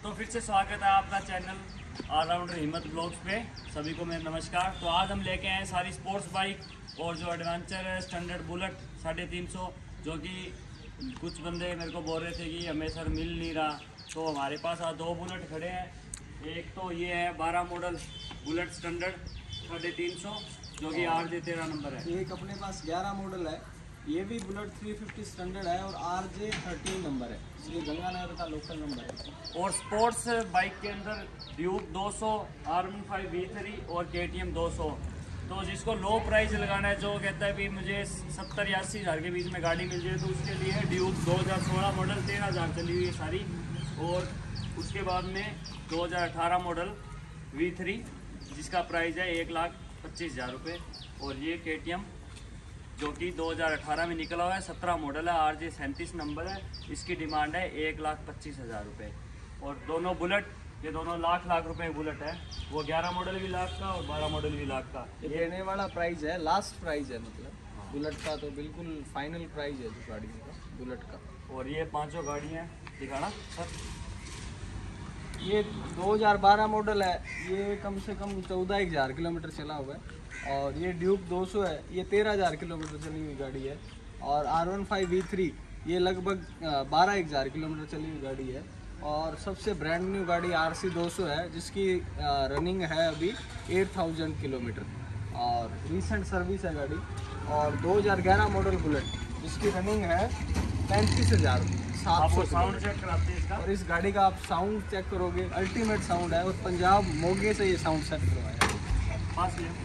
तो फिर से स्वागत है आपका चैनल ऑलराउंडर हिम्मत ब्लॉग्स पे। सभी को मेरा नमस्कार। तो आज हम लेके आए सारी स्पोर्ट्स बाइक और जो एडवेंचर है स्टैंडर्ड बुलेट 350, जो कि कुछ बंदे मेरे को बोल रहे थे कि हमें सर मिल नहीं रहा। तो हमारे पास आज दो बुलेट खड़े हैं। एक तो ये है 12 मॉडल बुलेट स्टैंडर्ड 350, जो कि RJ 13 नंबर है। एक अपने पास 11 मॉडल है, ये भी बुलेट 350 स्टैंडर्ड है और RJ 13 नंबर है, ये गंगानगर का लोकल नंबर है। और स्पोर्ट्स बाइक के अंदर ड्यूक 200, R15 V3 और KTM 200। तो जिसको लो प्राइस लगाना है, जो कहता है भी मुझे 70 या 80 हज़ार के बीच में गाड़ी मिल जाए, तो उसके लिए ड्यूक 2016 मॉडल 13,000 चली हुई है सारी। और उसके बाद में 2018 मॉडल V3 जिसका प्राइस है 1,25,000 रुपये। और ये KTM जो कि 2018 में निकला हुआ है, 17 मॉडल है, RJ 37 नंबर है। इसकी डिमांड है 1,25,000 रुपये। और दोनों बुलेट, ये दोनों लाख रुपए बुलेट है। वो 11 मॉडल भी लाख का और 12 मॉडल भी लाख का। ये देने वाला प्राइस है, लास्ट प्राइस है, मतलब बुलेट का तो बिल्कुल फाइनल प्राइस है जो गाड़ी का बुलेट का। और ये पांचों गाड़ियाँ दिखाना सर। ये 2012 मॉडल है, ये कम से कम 14,000 किलोमीटर चला हुआ है। और ये ड्यूक 200 है, ये 13,000 किलोमीटर चली हुई गाड़ी है। और R15 V3 ये लगभग 12,000 किलोमीटर चली हुई गाड़ी है। और सबसे ब्रांड न्यू गाड़ी RC 200 है, जिसकी रनिंग है अभी 8,000 किलोमीटर और रिसेंट सर्विस है गाड़ी। और 2011 मॉडल बुलेट जिसकी रनिंग है 35,700। साउंड चेक कराते हैं इसका। और इस गाड़ी का आप साउंड चेक करोगे, अल्टीमेट साउंड है। और पंजाब मोगे से ये साउंड सेट करवाया है। पास ले।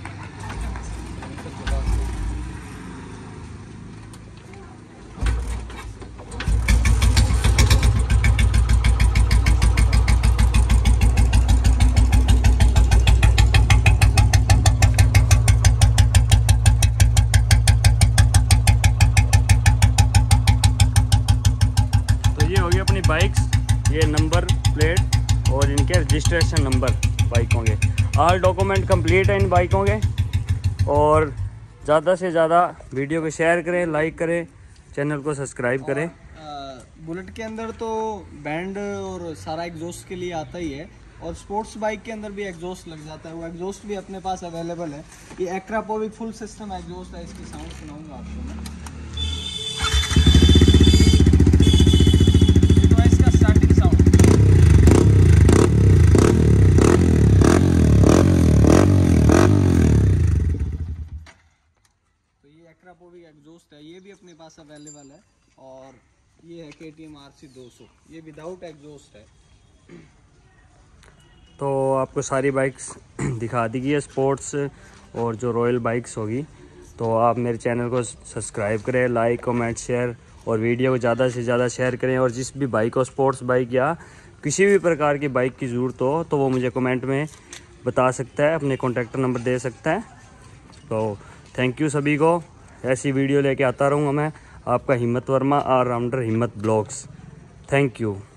अपनी बाइक्स, ये नंबर प्लेट और इनके रजिस्ट्रेशन नंबर बाइकों के, ऑल डॉक्यूमेंट कंप्लीट है इन बाइकों के। और ज़्यादा से ज़्यादा वीडियो को शेयर करें, लाइक करें, चैनल को सब्सक्राइब करें। बुलेट के अंदर तो बैंड और सारा एग्जॉस्ट के लिए आता ही है, और स्पोर्ट्स बाइक के अंदर भी एग्जॉस्ट लग जाता है। वो एग्जॉस्ट भी अपने पास अवेलेबल है। ये एक्रापोविक फुल सिस्टम एग्जॉस्ट है, इसकी साउंड सुनाऊंगा आपको मैं। एक्रापोविक एग्जॉस्ट है, ये भी अपने पास अवेलेबल है। और ये है KTM RC 200, ये विदाउट एग्जॉस्ट है। तो आपको सारी बाइक्स दिखा दी गई है, स्पोर्ट्स और जो रॉयल बाइक्स होगी। तो आप मेरे चैनल को सब्सक्राइब करें, लाइक कमेंट शेयर, और वीडियो को ज़्यादा से ज़्यादा शेयर करें। और जिस भी बाइक को, स्पोर्ट्स बाइक या किसी भी प्रकार की बाइक की ज़रूरत हो, तो वो मुझे कमेंट में बता सकता है, अपने कॉन्टैक्ट नंबर दे सकता है। तो थैंक यू सभी को। ऐसी वीडियो लेके आता रहूँगा मैं, आपका Himmat Varma, allrounder Himmat blogs. Thank you.